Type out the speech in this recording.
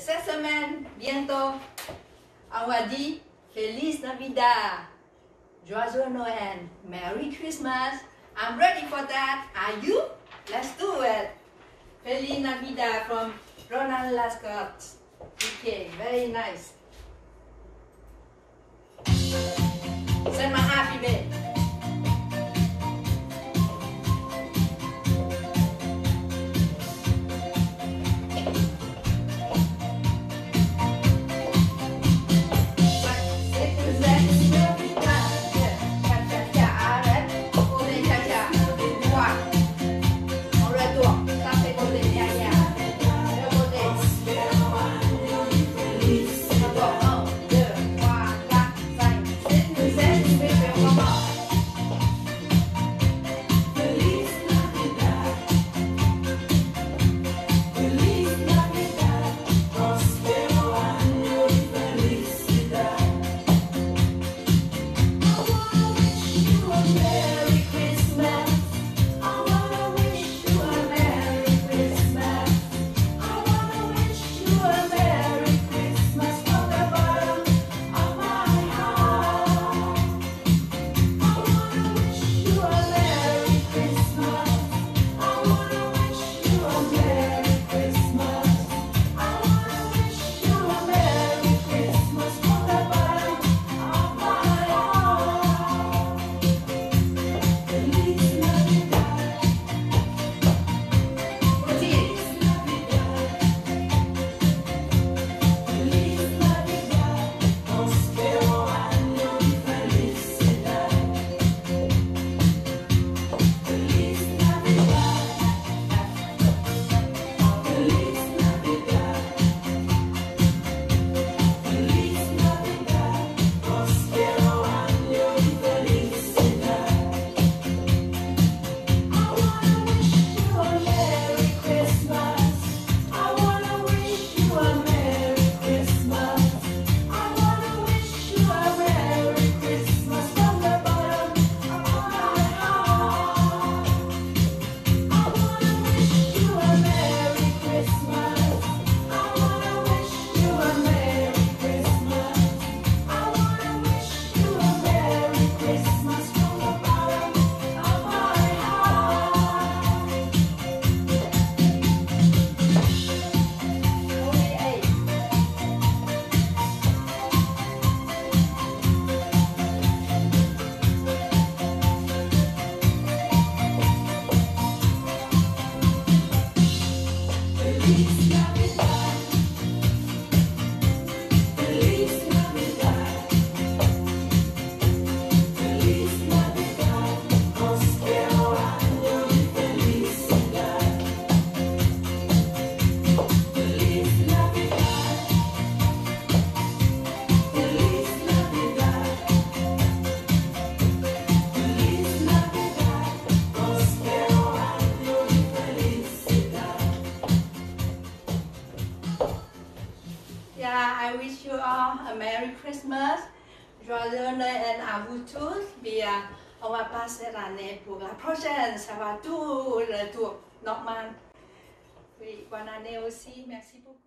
Cette semaine, bientôt, on va dire Feliz Navidad, Joyeux Noël, Merry Christmas. I'm ready for that. Are you? Let's do it. Feliz Navidad from Ronald Lascott. Okay, very nice. Send my happy day. Yeah, I wish you all a Merry Christmas, Joyeux Noël à vous tous. Puis on va passer l'année pour la prochaine. Ça va tout le tour normal. Oui, bonne année aussi. Merci beaucoup.